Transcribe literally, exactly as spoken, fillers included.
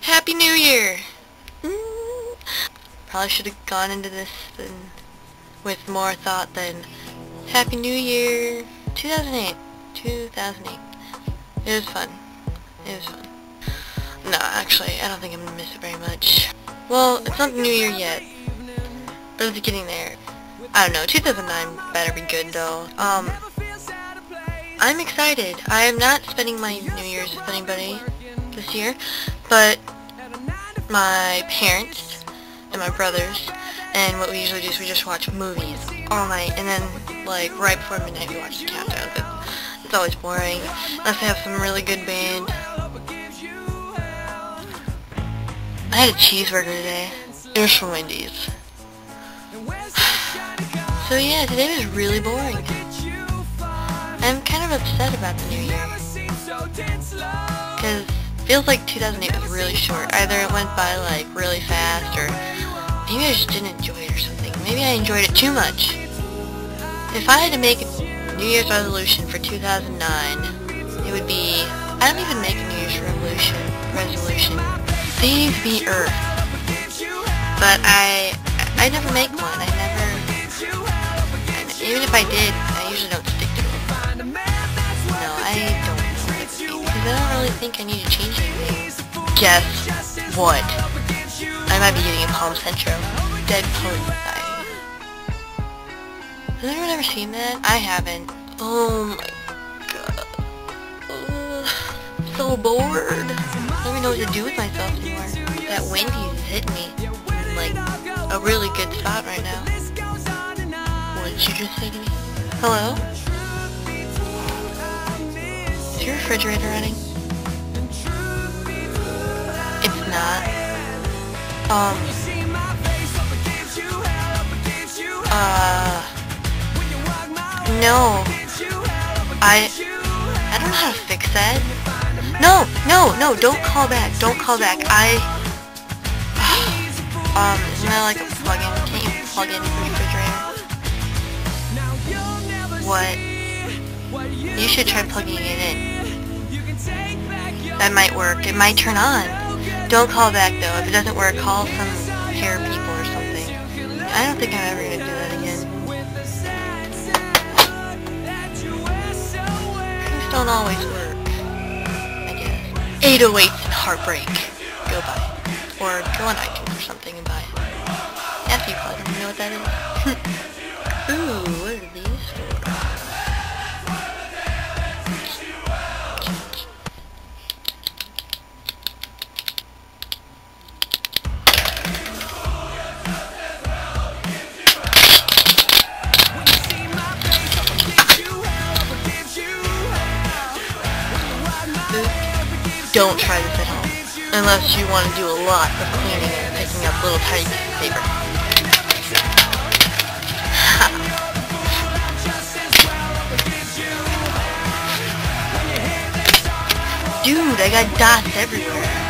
Happy New Year! Mm. Probably should have gone into this than, with more thought than Happy New Year two thousand eight. two thousand eight. It was fun. It was fun. No, actually, I don't think I'm gonna miss it very much. Well, it's not the New Year yet, but it's getting there. I don't know, two thousand nine better be good though. Um, I'm excited. I am not spending my New Year's with anybody this year, but my parents and my brothers, and what we usually do is we just watch movies all night, and then like right before midnight we watch the countdown. It's, it's always boring, unless they have some really good band. I had a cheeseburger today. It was from Wendy's. So yeah, today was really boring. I'm kind of upset about the new year, because it feels like two thousand eight was really short. Either it went by like really fast, or maybe I just didn't enjoy it or something. Maybe I enjoyed it too much. If I had to make a New Year's resolution for two thousand nine, it would be, I don't even make a New Year's resolution, resolution. Save the Earth. But I, I never make one. I never, and even if I did, I usually don't stick to it. No, I don't stick to it, because I don't really think I need to change anything. Guess what? I might be getting a Palm Centro. Dead Poet Society. Has anyone ever seen that? I haven't. Oh my god. Ugh, so bored. I don't even know what to do with myself anymore. That Wendy's is hitting me in, like, a really good spot right now. What did you just say to me? Hello? Is your refrigerator running? It's not. Um. Uh. No. I. I don't know how to fix that. No, no, no, don't call back, don't call back, I, um, isn't that like a plug-in, can't you plug in your refrigerator? What? You should try plugging it in. That might work, it might turn on. Don't call back though, if it doesn't work, call some care people or something. I don't think I'm ever gonna do that again. Things don't always work. eight oh eights and Heartbreak. Go buy it. Or go on iTunes or something and buy it. After you plug them, you know what that is? Ooh, what are these for? Don't try this at home, unless you want to do a lot of cleaning and picking up little tiny pieces of paper. Dude, I got dots everywhere.